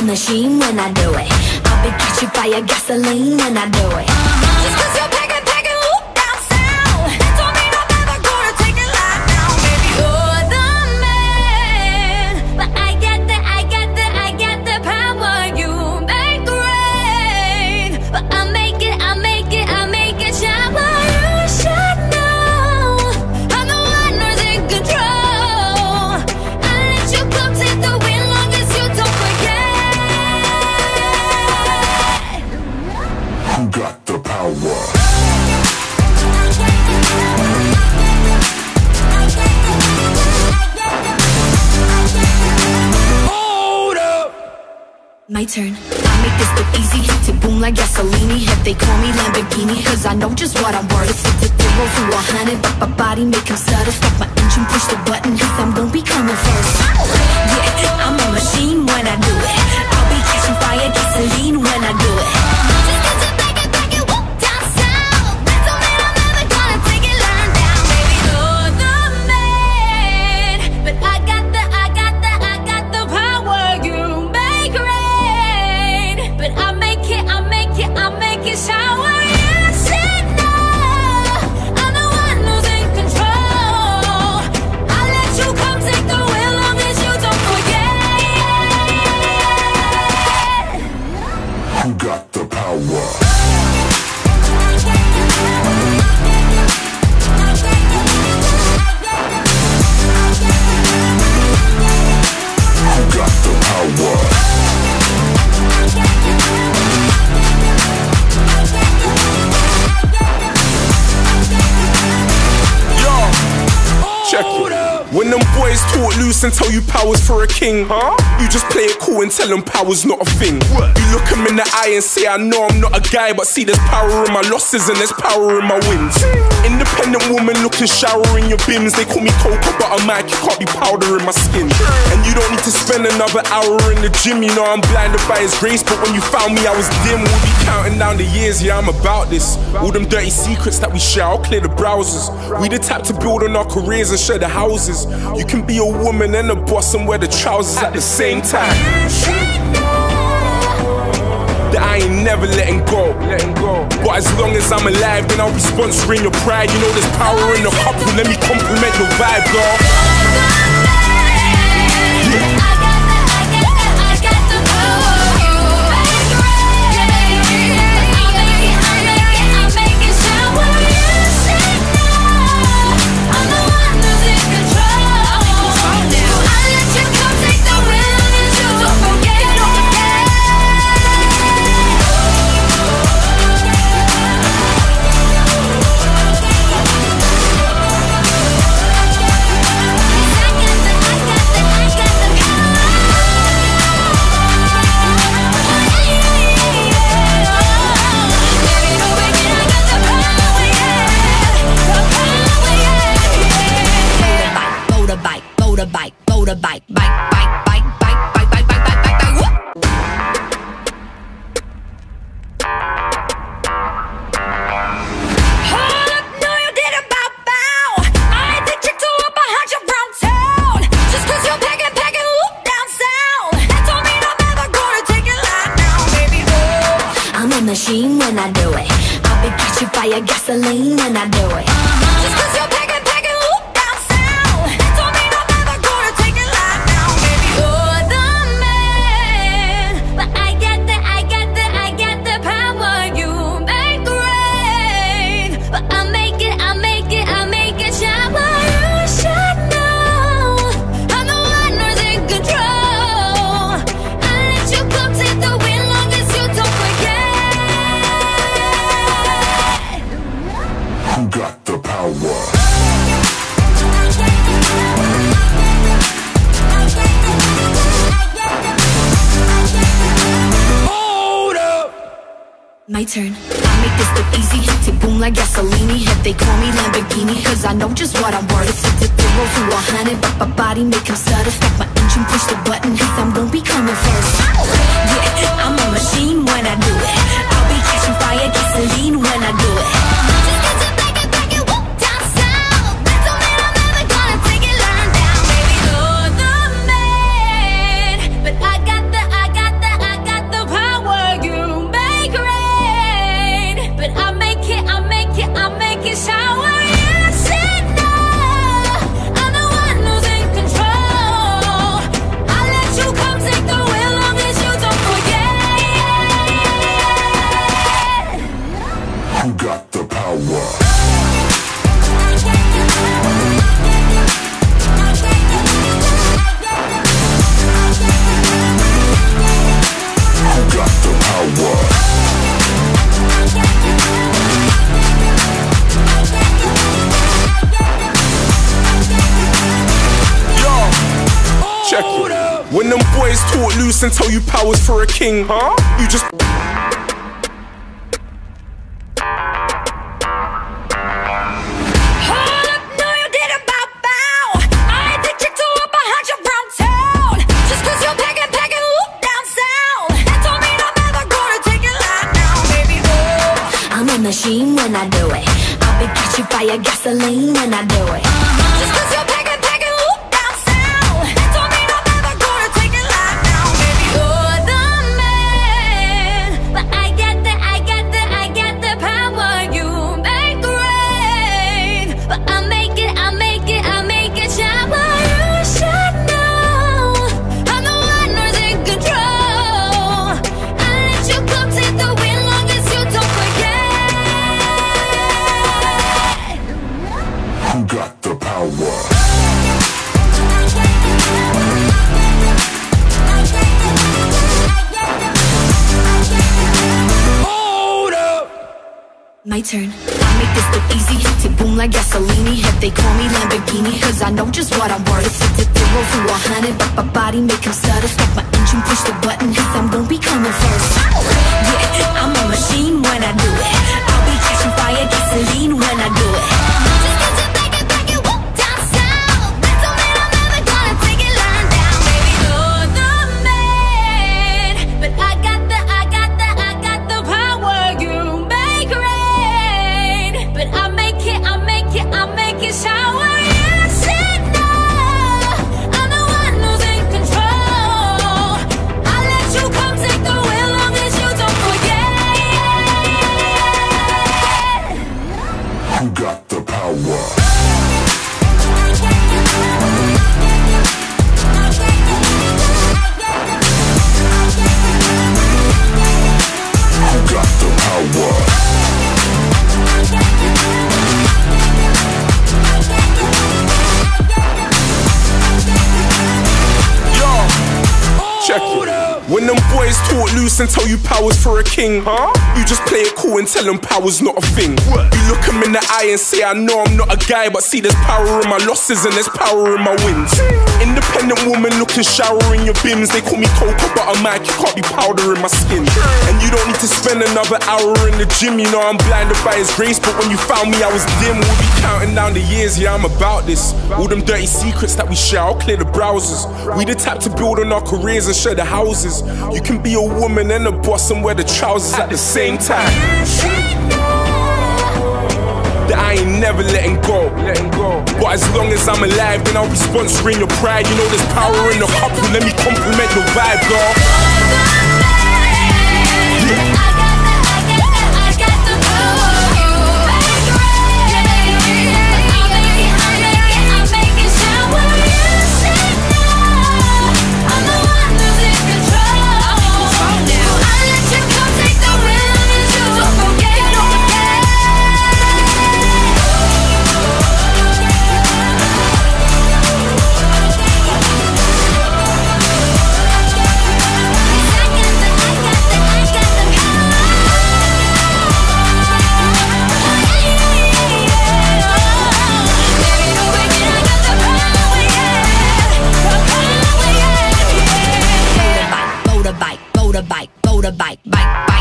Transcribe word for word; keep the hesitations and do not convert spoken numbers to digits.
machine when I do it. I'll be catching fire, gasoline when I do it. Just cause you're packing, packing, whoop down south, that don't mean I'm never gonna take it lying down. Baby, you're the man, but I get the, I get the, I get the power. You make rain, but I make it, I make it, I make it shower. You should know, I'm the one who's in control. I let you come take the wheel long as you don't forget. Who got the power? Hold up. My turn. I make this look easy, to boom like gasoline. If they call me Lamborghini, cause I know just what I'm worth. It's a zero to a hundred, but my body make him stutter. Stop my engine, push the button, cause I'm gon' be coming first. Yeah, I'm a machine when I do it. I'll be catching fire, gasoline when I do it. Just cause you back it, back it, whoop down south, that don't mean I'm never gonna take it lying down. Baby, you're the man, but I got the, I got the, I got the power. You make rain, but I make it, I make it, I make it shower. You should know, I'm the one who's in control. I let you come take the wheel long as you don't forget. Who got the power? Who got the power? Check it. When them boys talk loose and tell you power's for a king, huh? You just play it cool and tell them power's not a thing. What? You look them in the eye and say, I know I'm not a guy, but see there's power in my losses and there's power in my wins. Independent woman looking shower in your bins. They call me Cocoa Butter Mike, you can't be powder in my skin. And you don't need to spend another hour in the gym. You know I'm blinded by his grace, but when you found me I was dim. We'll be counting down the years, yeah I'm about this. All them dirty secrets that we share, I'll clear the browsers. We the type to build on our careers and share the houses. You can be a woman and a boss and wear the trousers at the same time. That I ain't never letting go, letting go. But as long as I'm alive, then I'll be sponsoring your pride. You know there's power in the couple, let me compliment your vibe, girl. Yeah. Motorbike, motorbike, bike, bike, bike, bike, bike, bike, bike, bike, bike, bike, whoop. Hold up, no you didn't bow, bow. I ain't the chick to up a hundred round town. Just cause you're packing, packing, whoop down south, that don't mean I'm ever gonna take it lying down. Baby, oh, I'm a machine when I do it. I'll be catching fire, gasoline when I do it. Just cause you're packing, Who got the power? Hold up. My turn. I make this look easy, to boom like gasoline. If they call me Lamborghini, cause I know just what I'm worth. It's a zero to a hundred, but my body make him stutter. Stop my engine, push the button, cause I'm gon' be coming first. Yeah, I'm a machine when I do it. I'll be catching fire, gasoline when I do it. Just cause you back it, back it, whoop down south, that don't mean I'm never gonna take it lying down. Baby, you're the man, but I got the, I got the, I Check it. When them boys talk loose and tell you power's for a king, huh? You just machine when I do it. I'll be catching fire, gasoline when I do it. Uh-huh. Just cause you're packing, packing, whoop down south. That don't mean I'm ever gonna take it live now, baby. You're the man, but I get the, I get the, I get the power. You make rain, but I make it, I make it, I make it shower. You should know I'm the one who's in control. I let you come take the win long as you don't forget. Who got the power? hold up. My turn. I make this look easy. Tick boom like gasoline. If they call me Lamborghini, cause I know just what I'm worth. It's a zero to a hundred, but my body make him stutter. Stop my engine, push the button, cause I'm gonna be coming first. Yeah, I'm a machine when I do it. I'll be catching fire, gasoline when I do it. Who got the power? Who got the power? Yo, check it. When them boys talk loose and tell you power's for a king, huh? You just play it cool and tell them power's not a thing. You look them in the eye and say, I know I'm not a guy, but see there's power in my losses and there's power in my wins. Independent woman looking shower in your bims. They call me cocoa butter Mike, you can't be powder in my skin. And you don't need to spend another hour in the gym. You know I'm blinded by his grace, but when you found me I was dim. We'll be counting down the years, yeah I'm about this. All them dirty secrets that we share, I'll clear the browsers. We the type to build on our careers and share the houses. You can be a woman and a boss and wear the trousers at the same time. That I ain't never letting go, letting go. But as long as I'm alive, then I'll be sponsoring your pride. You know there's power in the couple, let me compliment your vibe, girl. Yeah. Motorbike, motorbike, motorbike, bike, bike.